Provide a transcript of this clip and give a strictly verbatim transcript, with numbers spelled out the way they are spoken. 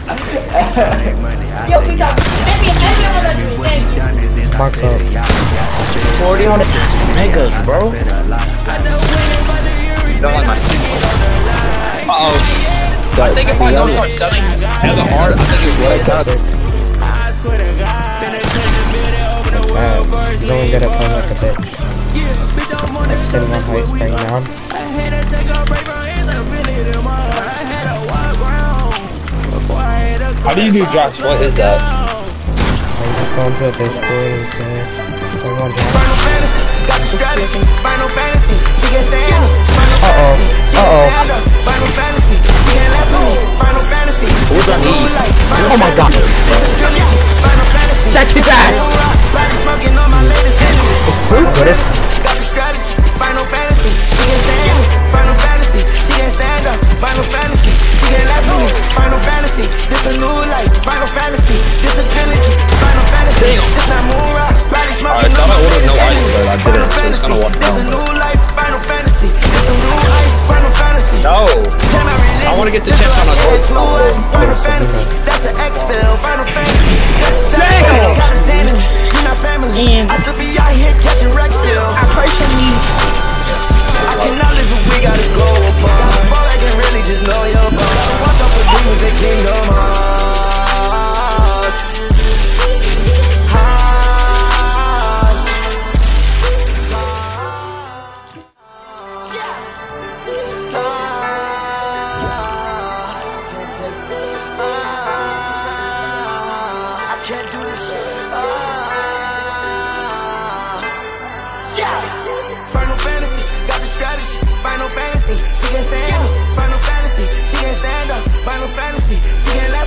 Yo, peace out. Maybe, maybe I'm gonna do it. Thanks. Box up. forty on the niggas, bro. Don't like my. Uh oh. I think if I don't start selling hella hard, I think it would. Bad. He's only good at playing like a bitch. Like sitting on heights playing down. How do you do drops? What is that? I just go into a Discord and say, everyone drops. Uh-oh. Uh-oh. Who's on E? Oh my god. That kid's ass! It's Clue good at Final Fantasy, she can stand up. Final Fantasy, she can stand up. Final Fantasy, she can laugh at me. Final Fantasy, this a new life. Final Fantasy, this a trilogy. Final Fantasy, this not Moonrock. I thought I ordered no ice, but I didn't, so it's gonna walk down. This a new life. Final Fantasy, this a new ice. Final Fantasy. No! I wanna get the chance on a gold. Final Fantasy, that's an X-Bill. Final Fantasy, that's a Damn! You're not family. I could be out here catching wrecks still. I personally I cannot live if we gotta go apart. Fall back and really just know your boss. Watch out for demons and Kingdom Hearts. I can't do this shit. Final Fantasy, got the strategy. Final Fantasy, she can stand up. Final Fantasy, she can stand up. Final Fantasy, she can